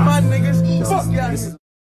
my niggas. Fuck y'all.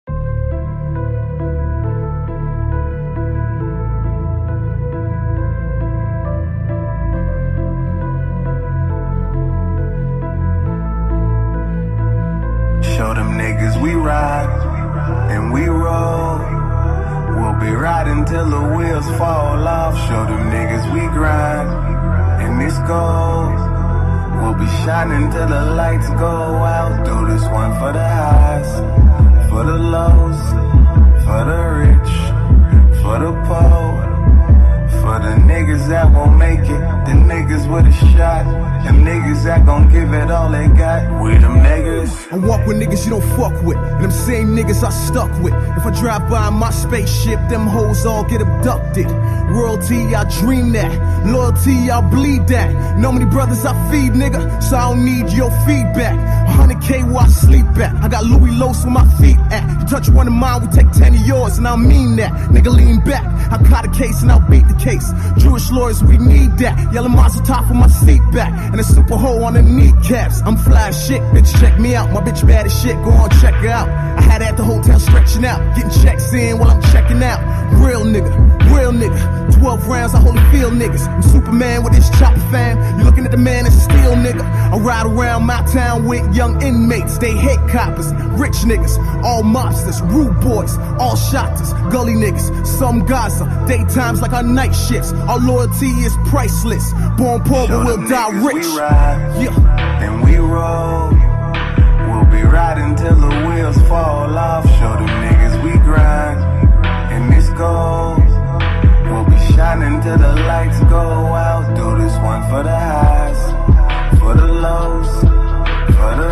Show them niggas we ride and we roll. We'll be riding till the wheels fall off. Show them niggas we grind and this gold. We'll be shining till the lights go out. Do this one for the highs, for the lows, for the rich, for the poor. For the niggas that won't make it, the niggas with a shot, them niggas that gon' give it all they got. We them niggas. I walk with niggas you don't fuck with, and them same niggas I stuck with. If I drive by my spaceship, them hoes all get abducted. Royalty, I dream that. Loyalty, I bleed that. Know many brothers I feed, nigga, so I don't need your feedback. 100K where I sleep at. I got Louis Los where my feet at. You touch one of mine, we take 10 of yours, and I mean that. Nigga, lean back. I caught a case and I'll beat the case. Jewish lawyers, we need that. Yellow Mazel top of my seat back, and a super hole on the kneecaps. I'm fly as shit, bitch, check me out. My bitch bad as shit, go on, check her out. I had her at the hotel stretching out, getting checks in while I'm checking out. Real nigga, real nigga. 12 rounds, I Holyfield niggas. I'm Superman with this chopper fam. You looking at the man as a steel nigga. I ride around my town with young inmates. They hate coppers, rich niggas, all mobsters, rude boys, all shotters, gully niggas, some Gaza. Daytimes like our night shifts. Our loyalty is priceless. Born poor but we'll die rich. We ride, and we roll. We'll be riding till the wheels fall off. Show them niggas we grind, and this gold. We'll be shining till the lights go out. Do this one for the highs, for the lows, for the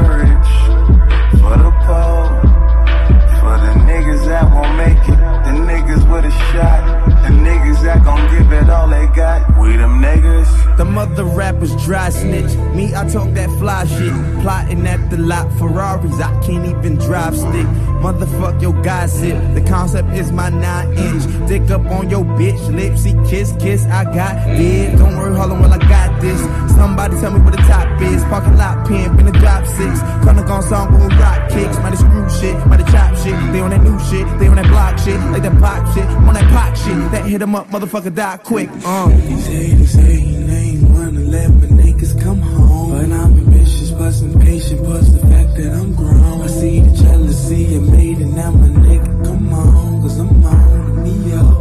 rich, for the poor. For the niggas that won't make it, the niggas with a shot, the niggas that gon' give it all they got. We them niggas. The mother rappers dry snitch. Me, I talk that fly shit. Plotting at the lot, Ferraris, I can't even drive stick. Motherfuck your gossip. The concept is my 9-inch. Dick up on your bitch, lipsy kiss, kiss. I got dead. Don't worry, hold on while I got this. Somebody tell me where the top is. Parking lot pimp in the drop 6. Chronic on song with rock kicks. Might screw shit, might chop shit. They on that new shit, they on that block shit. Like that pop shit, I'm on that pop shit. That hit 'em up, motherfucker die quick. These haters hating, ain't wanna let my niggas come home. But I'm ambitious, plus impatient, plus the fact that I'm grown. I see the jealousy of made and now my nigga, come on, cause I'm on me up.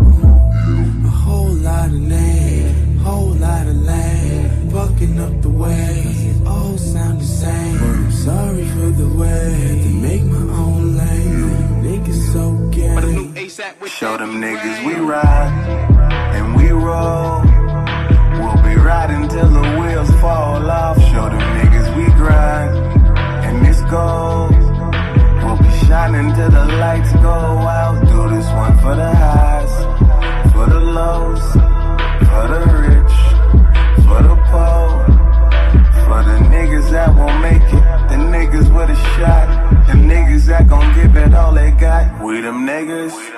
A whole lot of names, whole lot of lame, fucking up the way, it all sound the same. But I'm sorry for the way to make my own lane. Niggas so gay. Show them niggas we ride and we roll. We'll be riding till the wheels fall off. Show them niggas we grind and this gold. We'll be shining till the lights go out. Do this one for the highs, for the lows, for the rich, for the poor. For the niggas that won't make it, the niggas with a shot, the niggas that gon' give it all they got. We them niggas.